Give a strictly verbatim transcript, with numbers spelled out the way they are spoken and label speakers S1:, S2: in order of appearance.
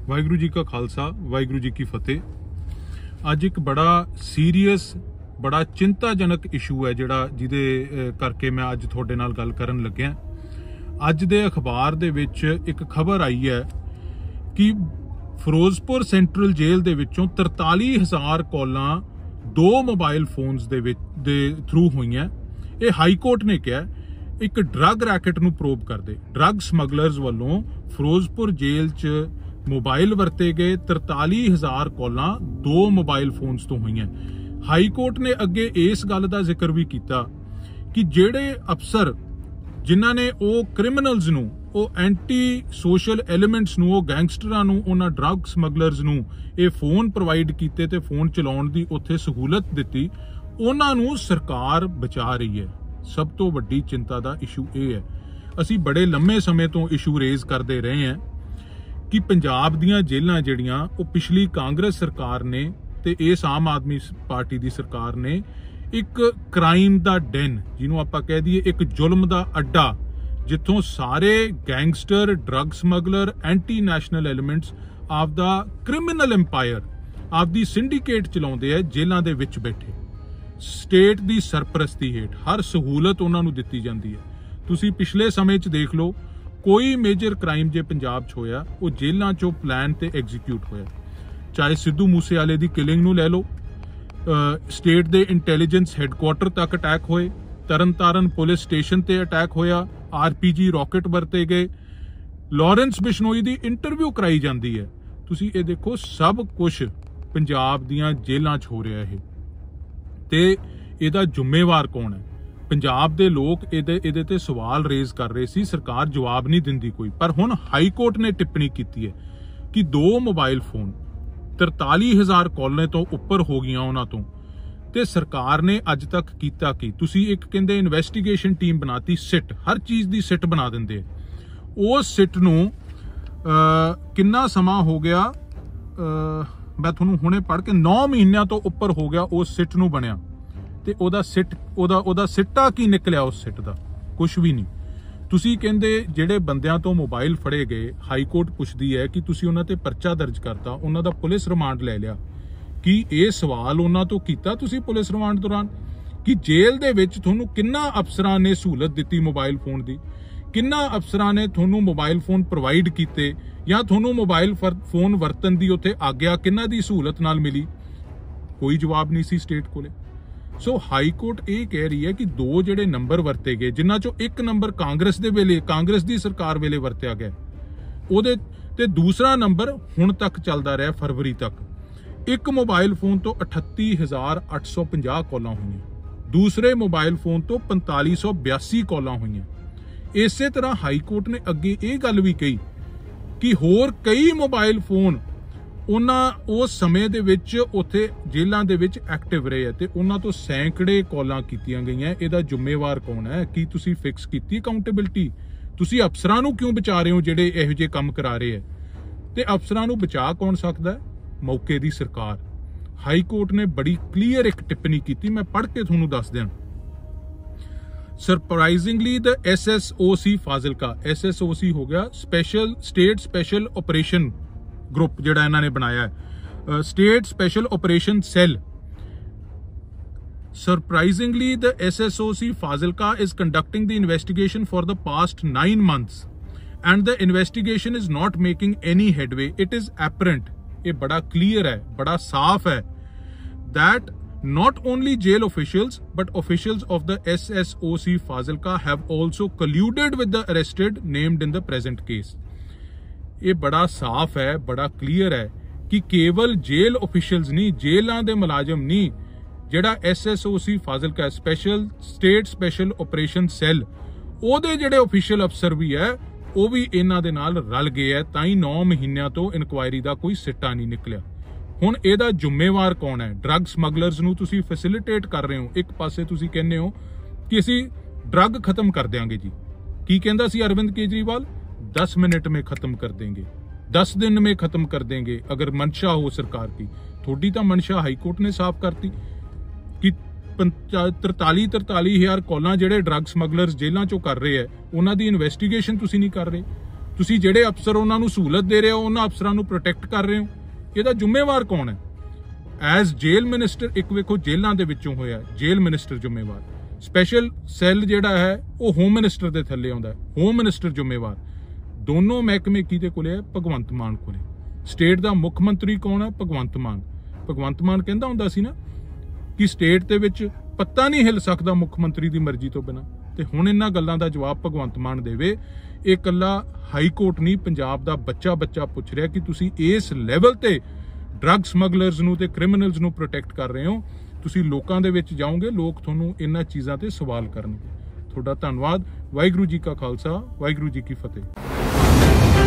S1: वाहिगुरू जी का खालसा वाहिगुरू जी की फतेह। अज एक बड़ा सीरीयस बड़ा चिंताजनक इशू है जिहड़ा जिहदे करके मैं अज तुहाडे नाल गल करन लग्या। अज दे अखबार दे विच एक खबर आई है कि फिरोजपुर सेंट्रल जेल दे विचों तरताली हज़ार कॉलां दो मोबाइल फोन्स दे विच दे थ्रू होईयां। ये हाई कोर्ट ने कहा एक ड्रग रैकेट नूं प्रोब करदे ड्रग समगलर्स वालों फिरोजपुर जेल च मोबाइल वरते गए तरताली हज़ार कॉलां दो मोबाइल फोन्स तो हुई। हाई कोर्ट ने अगे इस गल का जिक्र भी किया कि जेड़े अफसर जिन्हां ने ओ क्रिमिनल्स नूं ओ एंटी सोशल एलीमेंट्स नूं ओ गैंगस्टरां नूं उन्हां ड्रग समगलर्स नूं ये फोन प्रोवाइड कीते ते फोन चलाउण दी उत्थे सहूलत दित्ती, उन्हां नूं सरकार बचा रही है। सब तो वड्डी चिंता का इशू ये है, असीं बड़े लंबे समय तो इशू रेज करते रहे हैं कि पंजाब दीयां जेलां जिहड़ियां वो पिछली कांग्रेस सरकार ने ते इस आम आदमी पार्टी दी सरकार ने एक क्राइम दा डेन जिन्हों आपां कह दईए एक जुल्म दा अड्डा जिथों सारे gangster drug smuggler anti national elements आप दा क्रिमिनल एम्पायर आप दी सिंडीकेट चलाउंदे है जेलां दे विच बैठे। स्टेट दी सरपरस्ती हेठ हर सहूलत उन्हां नूं दित्ती जांदी है। तुसीं पिछले समय च देख लो कोई मेजर क्राइम जे पंजाब च होया वो जेलां चों प्लान ते एग्जीक्यूट होया। चाहे सिद्धू मूसेवाले दी किलिंग नूं लै लो, स्टेट दे इंटैलीजेंस हैडकुआटर तक अटैक होए, तरन तारन पुलिस स्टेशन ते अटैक होया, आरपीजी रॉकेट वरते गए, लॉरेंस बिश्नोई दी इंटरव्यू कराई जाती है। तुसीं ये देखो सब कुछ पंजाब दीयां जेलां च हो रहा है ते इहदा जिम्मेवार कौन है? पंजाब दे लोग इहदे इहदे ते सवाल रेज कर रहे सी, सरकार जवाब नहीं दिंदी कोई। पर हुण हाई कोर्ट ने टिप्पणी की है कि दो मोबाइल फोन तरताली हज़ार कॉलें तो उपर हो गई उन्हां तो ते सरकार ने अज तक कीता की तुसीं एक कहंदे इन्वेस्टिगेशन टीम बनाती, सिट हर चीज दी सिट बना दिंदे। उस सिट नूं किन्ना समा हो गया, आ, मैं तुहानूं हुणे पढ़ के नौ महीनों तो उपर हो गया उस सिट नूं बनिया ते ओदा सिट ओदा ओदा सिट्टा की निकलिया उस सिट दा? कुछ भी नहीं। तुसीं कहंदे जेड़े बंदियां तो मोबाइल फड़े गए, हाई कोर्ट पुछदी है कि तुसीं उन्हां ते परचा दर्ज करता, उन्हां दा पुलिस रिमांड ले लिया कि ये सवाल उन्हां तो कीता तुसीं पुलिस रिमांड दौरान कि जेल दे विच तुहानूं किन्ना अफसरां ने सहूलत दित्ती मोबाइल फोन दी, किन्ना अफसरां ने तुहानूं मोबाइल फोन प्रोवाइड कीते या तुहानूं मोबाइल फोन वरतन दी उत्थे आग्या किन्ना दी सहूलत नाल मिली? कोई जवाब नहीं सी स्टेट कोले। सो हाई कोर्ट ये कह रही है कि दो जेडे नंबर वरते गए जिन्हां चों एक नंबर कांग्रेस दे वेले कांग्रेस दी सरकार वेले वरत्या गया, ओदे ते दूसरा नंबर हुण तक चलदा रहा फरवरी तक। एक मोबाइल फोन तो अठत्ती हज़ार अठ सौ पंजाह कॉलां हुई, दूसरे मोबाइल फोन तो पैंताली सौ बयासी कॉलां हुई। इसे तरह हाई कोर्ट ने अगे ये गल भी कही कि होर कई मोबाइल फोन उन्हां उस समय दे विच उत्थे जेलां दे विच एक्टिव रहे है ते उन्हां तो सैकड़े कॉलां कीतियां गईयां। इहदा जिम्मेवार कौन है? कि तुसीं फिक्स कीती अकाउंटेबिलिटी? तुसीं अफसरां नूं क्यों बचा रहे हो जेडे इहो जे काम करा रहे है? ते अफसरां नूं बचा कौन सकदा है? मौके दी सरकार। हाई कोर्ट ने बड़ी क्लीयर एक टिप्पणी की, मैं पढ़ के तुहानूं दस दियां। Surprisingly the S S O C Fazilka, S S O C हो गया special state special operation group जिहड़ा इन्हां ने बनाया है, state special operation cell. Surprisingly the S S O C Fazilka is conducting the investigation for the past nine months and the investigation is not making any headway. It is apparent, ये बड़ा clear है, बड़ा साफ है, that not only jail officials but officials of the S S O C Fazilka have also colluded with the arrested named in the present case। ये बड़ा साफ है, बड़ा क्लियर है कि केवल जेल ऑफिशियल्स नहीं, जेलों के मुलाजम नहीं, जेड़ा S S O C Fazilka special state special operation cell ओदे जेड़े ऑफिशियल अफसर भी है वो भी इन्हां दे नाल रल गए है, ताई नौ महीनों तो इनक्वायरी का कोई सिट्टा नहीं निकलिया। हुण इहदा जिम्मेवार कौन है? ड्रग समगलर्स नूं तुसीं फैसिलिटेट कर रहे हो। एक पासे तुसीं कहने हो कि असीं ड्रग खत्म कर देंगे जी, की कहंदा सी अरविंद केजरीवाल? दस मिनट में खत्म कर देंगे, दस दिन में खत्म कर देंगे अगर मंशा हो सरकार की। थोड़ी तो मंशा हाई कोर्ट ने साफ करती कि तरताली तरताली हज़ार कॉलां जेडे ड्रग समगलर्स जेलों चों कर रहे हैं उन्हां दी इन्वेस्टिगेशन तुसीं नहीं कर रहे। ਤੁਸੀਂ ਜਿਹੜੇ ਅਫਸਰ ਉਹਨਾਂ ਨੂੰ ਸਹੂਲਤ ਦੇ ਰਹੇ ਹੋ ਉਹਨਾਂ ਅਫਸਰਾਂ ਨੂੰ ਪ੍ਰੋਟੈਕਟ ਕਰ ਰਹੇ ਹੋ, ਇਹਦਾ ਜ਼ਿੰਮੇਵਾਰ ਕੌਣ ਹੈ? ਐਜ਼ ਜੇਲ੍ਹ ਮਿਨਿਸਟਰ, ਇੱਕ ਵੇਖੋ ਜੇਲ੍ਹਾਂ ਦੇ ਵਿੱਚੋਂ ਹੋਇਆ ਜੇਲ੍ਹ ਮਿਨਿਸਟਰ ਜ਼ਿੰਮੇਵਾਰ, ਸਪੈਸ਼ਲ ਸੈੱਲ ਜਿਹੜਾ ਹੈ ਉਹ ਹੋਮ ਮਿਨਿਸਟਰ ਦੇ ਥੱਲੇ ਆਉਂਦਾ, ਹੋਮ ਮਿਨਿਸਟਰ ਜ਼ਿੰਮੇਵਾਰ। ਦੋਨੋਂ ਮਹਿਕਮੇ ਕਿਹਦੇ ਕੋਲੇ ਹੈ? ਭਗਵੰਤ ਮਾਨ ਕੋਲੇ। ਸਟੇਟ ਦਾ ਮੁੱਖ ਮੰਤਰੀ ਕੌਣ ਹੈ? ਭਗਵੰਤ ਮਾਨ। ਭਗਵੰਤ ਮਾਨ ਕਹਿੰਦਾ ਹੁੰਦਾ ਸੀ ਨਾ ਕਿ ਸਟੇਟ ਦੇ ਵਿੱਚ ਪੱਤਾ ਨਹੀਂ ਹਿੱਲ ਸਕਦਾ ਮੁੱਖ ਮੰਤਰੀ ਦੀ ਮਰਜ਼ੀ ਤੋਂ ਬਿਨਾਂ, ਤੇ ਹੁਣ ਇਹਨਾਂ ਗੱਲਾਂ ਦਾ ਜਵਾਬ ਭਗਵੰਤ ਮਾਨ ਦੇਵੇ। ਇਹ ਇਕੱਲਾ ਹਾਈ ਕੋਰਟ ਨਹੀਂ, ਪੰਜਾਬ ਦਾ ਬੱਚਾ ਬੱਚਾ ਪੁੱਛ ਰਿਹਾ ਕਿ ਤੁਸੀਂ ਇਸ ਲੈਵਲ ਤੇ ਡਰੱਗ ਸਮਗਲਰਸ ਨੂੰ ਤੇ ਕ੍ਰਿਮੀਨਲਸ ਨੂੰ ਪ੍ਰੋਟੈਕਟ ਕਰ ਰਹੇ ਹੋ। ਤੁਸੀਂ ਲੋਕਾਂ ਦੇ ਵਿੱਚ ਜਾਓਗੇ, ਲੋਕ ਤੁਹਾਨੂੰ ਇਹਨਾਂ ਚੀਜ਼ਾਂ ਤੇ ਸਵਾਲ ਕਰਨਗੇ। ਤੁਹਾਡਾ ਧੰਨਵਾਦ। ਵਾਹਿਗੁਰੂ ਜੀ ਕਾ ਖਾਲਸਾ, ਵਾਹਿਗੁਰੂ ਜੀ ਕੀ ਫਤਿਹ।